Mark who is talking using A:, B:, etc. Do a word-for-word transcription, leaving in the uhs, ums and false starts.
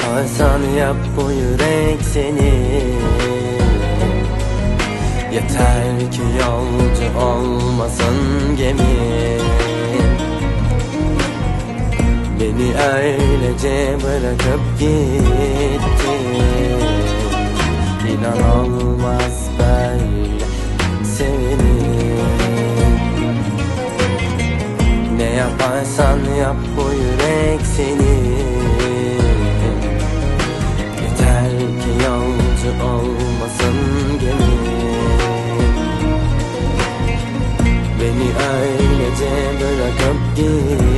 A: yaparsan yap, bu yürek senin. Yeter ki yolcu olmasın gemin. Beni öylece bırakıp gittin. İnan olmaz böyle sevinir. Ne yaparsan yap, bu yürek senin. Yeter ki yolcu olmasın gemin. Beni öylece bırakıp gittin.